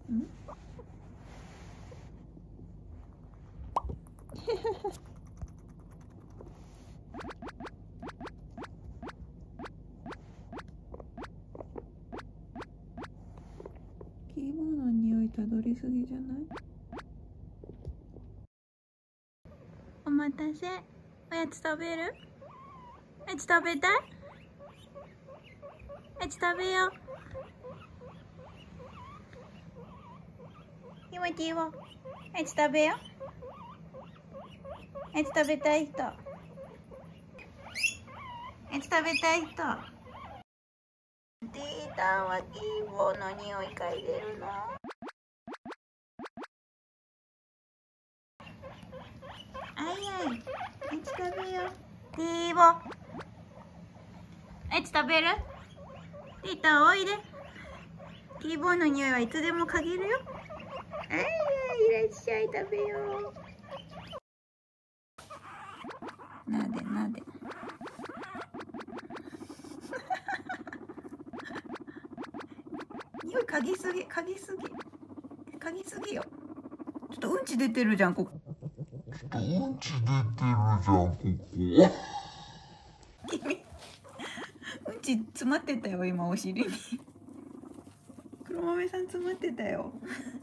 んキーボードの匂いたどりすぎじゃない？お待たせ。おやつ食べる？おやつ食べたい？おやつ食べよう。ティモティはおやつ食べよう。おやつ食べたい人。おやつ食べたい人。データはキーボーの匂い嗅いでるの？あいあい、おやつ食べよう。デーボ。おやつ食べる？データおいで。キーボーの匂いはいつでも嗅げるよ。あいあい、いらっしゃい、食べよう。なでなで。匂い嗅ぎすぎ、嗅ぎすぎ、嗅ぎすぎよ。ちょっとうんち出てるじゃん、ここ。 うんち出てるじゃん、ここ。 君、うんち詰まってたよ、今お尻に。黒豆さん詰まってたよ。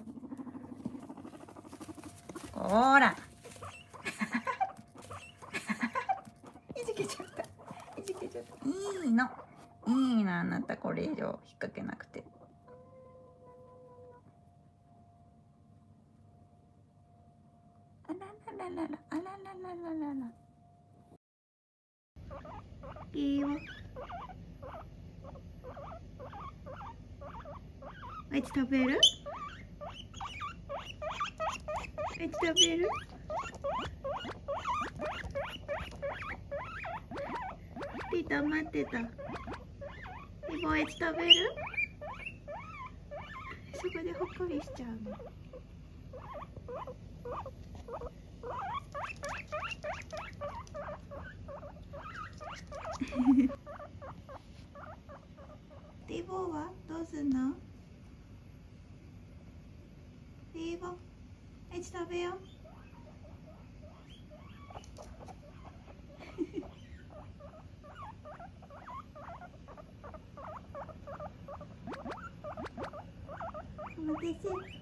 ほら。いじけちゃった。いじけちゃった。いいの。いいな、あなたこれ以上引っ掛けなくて。あららららら、あらららららら。いいよ。おやつ食べる？おやつ食べる？ピーター待ってた。今おやつ食べる？そこでほっこりしちゃうの。ディボーはどうすんの？ディボー、おやつ食べよう。お待たせ。